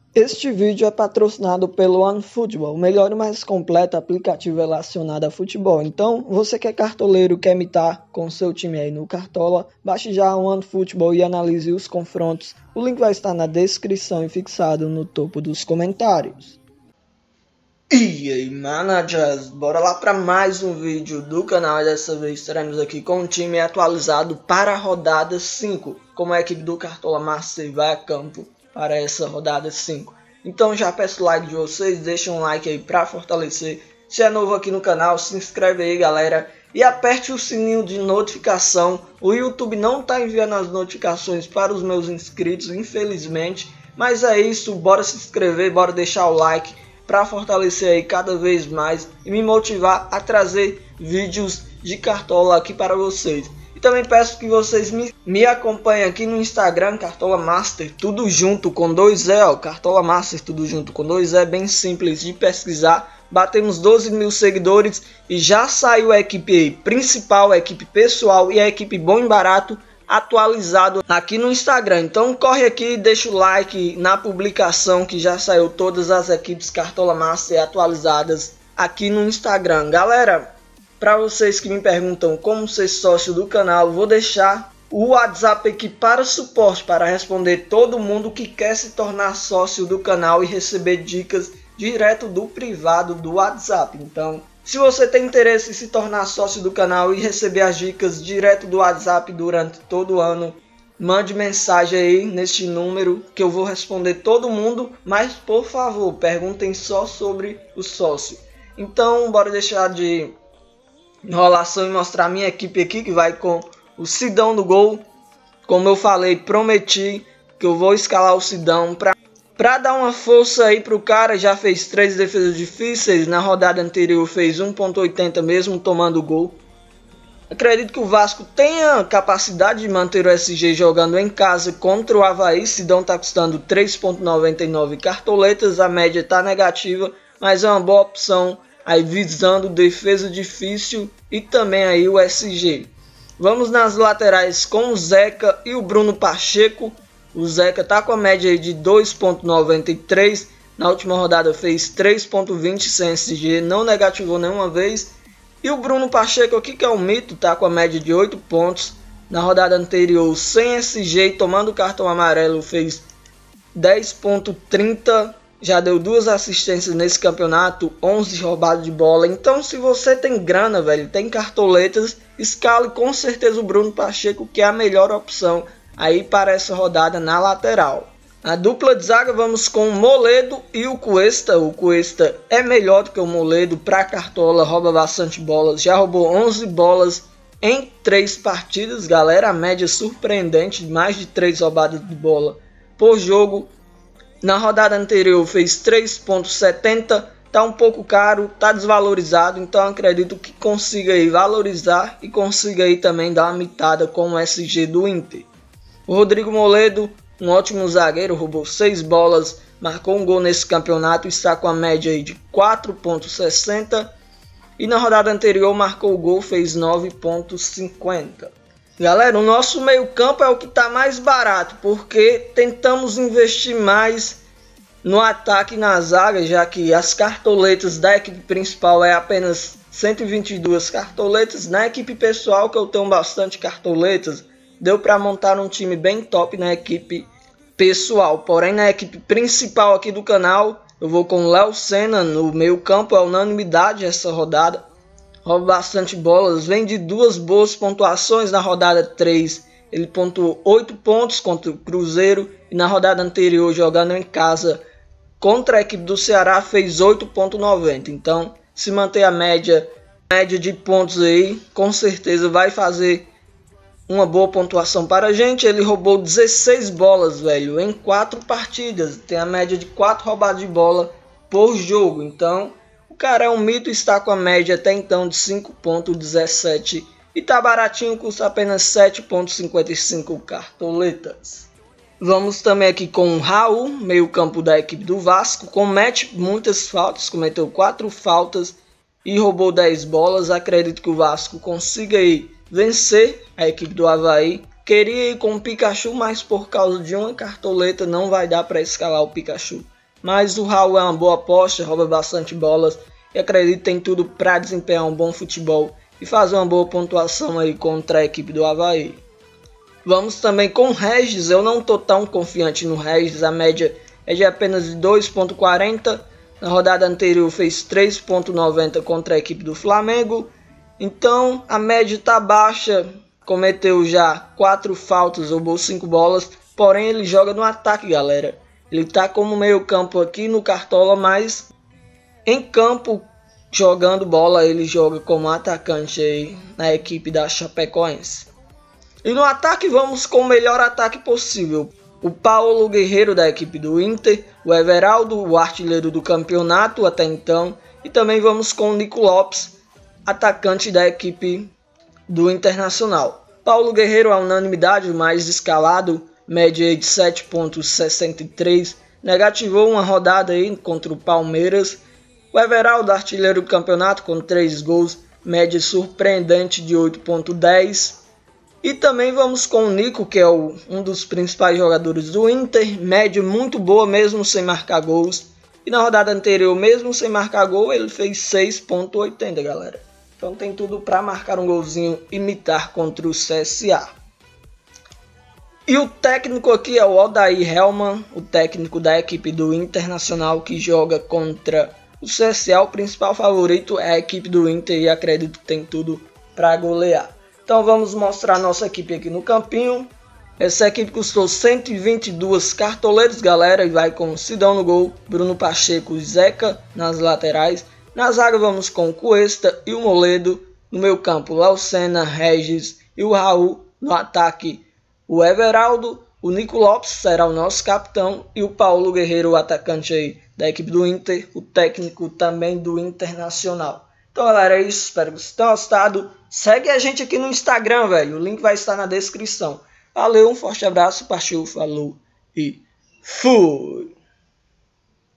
Este vídeo é patrocinado pelo OneFootball, o melhor e mais completo aplicativo relacionado a futebol. Então, você que é cartoleiro, quer imitar com seu time aí no Cartola, baixe já o OneFootball e analise os confrontos. O link vai estar na descrição e fixado no topo dos comentários. E aí, managers, bora lá para mais um vídeo do canal. E dessa vez estaremos aqui com um time atualizado para a rodada 5, como a equipe do Cartola Master vai a campo para essa rodada 5. Então já peço o like de vocês, deixem um like aí para fortalecer. Se é novo aqui no canal, se inscreve aí, galera, e aperte o sininho de notificação. O YouTube não está enviando as notificações para os meus inscritos, infelizmente, mas é isso, bora se inscrever, bora deixar o like para fortalecer aí cada vez mais e me motivar a trazer vídeos de Cartola aqui para vocês. E também peço que vocês me acompanhem aqui no Instagram, Cartola Master, tudo junto com 2E, ó, Cartola Master, tudo junto com 2E, bem simples de pesquisar. Batemos 12 mil seguidores e já saiu a equipe aí principal, a equipe pessoal e a equipe bom e barato atualizado aqui no Instagram. Então corre aqui e deixa o like na publicação que já saiu todas as equipes Cartola Master atualizadas aqui no Instagram. Galera, para vocês que me perguntam como ser sócio do canal, vou deixar o WhatsApp aqui para suporte, para responder todo mundo que quer se tornar sócio do canal e receber dicas direto do privado do WhatsApp. Então, se você tem interesse em se tornar sócio do canal e receber as dicas direto do WhatsApp durante todo o ano, mande mensagem aí neste número que eu vou responder todo mundo, mas por favor, perguntem só sobre o sócio. Então, bora deixar de enrolação e mostrar a minha equipe aqui, que vai com o Sidão no gol. Como eu falei, prometi que eu vou escalar o Sidão para dar uma força aí pro cara. Já fez 3 defesas difíceis, na rodada anterior fez 1.80 mesmo tomando gol. Acredito que o Vasco tenha capacidade de manter o SG jogando em casa contra o Avaí. Sidão tá custando 3.99 cartoletas, a média tá negativa, mas é uma boa opção aí visando defesa difícil e também aí o SG. Vamos nas laterais com o Zeca e o Bruno Pacheco. O Zeca tá com a média aí de 2.93, na última rodada fez 3.20 sem SG, não negativou nenhuma vez. E o Bruno Pacheco aqui, que é um mito, tá com a média de 8 pontos, na rodada anterior sem SG e tomando cartão amarelo fez 10.30, já deu 2 assistências nesse campeonato, 11 roubadas de bola. Então se você tem grana, velho, tem cartoletas, escale com certeza o Bruno Pacheco, que é a melhor opção aí para essa rodada na lateral. A dupla de zaga vamos com o Moledo e o Cuesta. O Cuesta é melhor do que o Moledo para Cartola, rouba bastante bolas, já roubou 11 bolas em 3 partidas, galera, a média surpreendente, mais de 3 roubadas de bola por jogo. Na rodada anterior fez 3.70, tá um pouco caro, tá desvalorizado, então acredito que consiga aí valorizar e consiga aí também dar uma mitada com o SG do Inter. O Rodrigo Moledo, um ótimo zagueiro, roubou 6 bolas, marcou um gol nesse campeonato, está com a média aí de 4.60 e na rodada anterior marcou o gol, fez 9.50. Galera, o nosso meio campo é o que está mais barato, porque tentamos investir mais no ataque e na zaga, já que as cartoletas da equipe principal é apenas 122 cartoletas. Na equipe pessoal, que eu tenho bastante cartoletas, deu para montar um time bem top na equipe pessoal. Porém, na equipe principal aqui do canal, eu vou com o Léo Senna no meio campo, é unanimidade essa rodada. Rouba bastante bolas, vem de 2 boas pontuações na rodada 3. Ele pontuou 8 pontos contra o Cruzeiro e na rodada anterior, jogando em casa contra a equipe do Ceará, fez 8.90. Então, se manter a média de pontos aí, com certeza vai fazer uma boa pontuação para a gente. Ele roubou 16 bolas, velho, em 4 partidas. Tem a média de 4 roubadas de bola por jogo. Então, o cara é um mito, está com a média até então de 5.17 e tá baratinho, custa apenas 7.55 cartoletas. Vamos também aqui com o Raul, meio campo da equipe do Vasco, comete muitas faltas, cometeu 4 faltas e roubou 10 bolas. Acredito que o Vasco consiga aí vencer a equipe do Avaí. Queria ir com o Pikachu, mas por causa de uma cartoleta não vai dar para escalar o Pikachu mas o Raul é uma boa aposta, rouba bastante bolas e acredito que tem tudo para desempenhar um bom futebol e fazer uma boa pontuação aí contra a equipe do Avaí. Vamos também com o Regis, eu não estou tão confiante no Regis, a média é de apenas 2,40, na rodada anterior fez 3,90 contra a equipe do Flamengo, então a média está baixa, cometeu já 4 faltas, roubou 5 bolas, porém ele joga no ataque, galera. Ele está como meio campo aqui no Cartola, mas em campo, jogando bola, ele joga como atacante aí na equipe da Chapecoense. E no ataque vamos com o melhor ataque possível. O Paulo Guerreiro da equipe do Inter, o Everaldo, o artilheiro do campeonato até então, e também vamos com o Nico Lopes, atacante da equipe do Internacional. Paulo Guerreiro, a unanimidade, o mais escalado, média de 7,63, negativou uma rodada aí contra o Palmeiras. O Everaldo, artilheiro do campeonato, com 3 gols, média surpreendente de 8,10. E também vamos com o Nico, que é um dos principais jogadores do Inter, média muito boa mesmo sem marcar gols. E na rodada anterior, mesmo sem marcar gol, ele fez 6,80, galera. Então tem tudo para marcar um golzinho e imitar contra o CSA. E o técnico aqui é o Odair Hellmann, o técnico da equipe do Internacional que joga contra o CSA. O principal favorito é a equipe do Inter e acredito que tem tudo para golear. Então vamos mostrar nossa equipe aqui no campinho. Essa equipe custou 122 cartoleiros, galera, e vai com Sidão no gol, Bruno Pacheco e Zeca nas laterais. Na zaga vamos com o Cuesta e o Moledo. No meio campo, Laucena, Regis e o Raul. No ataque, o Everaldo, o Nico Lopes será o nosso capitão e o Paulo Guerreiro, o atacante aí da equipe do Inter, o técnico também do Internacional. Então, galera, é isso. Espero que vocês tenham gostado. Segue a gente aqui no Instagram, velho. O link vai estar na descrição. Valeu, um forte abraço, partiu, falou e fui!